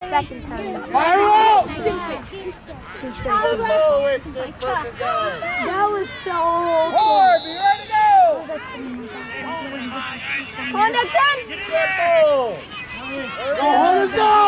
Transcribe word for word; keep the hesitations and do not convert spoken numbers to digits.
second time. Viral! That was so Boy, close. be ready to go! Come on, next ten! Go, hold it down!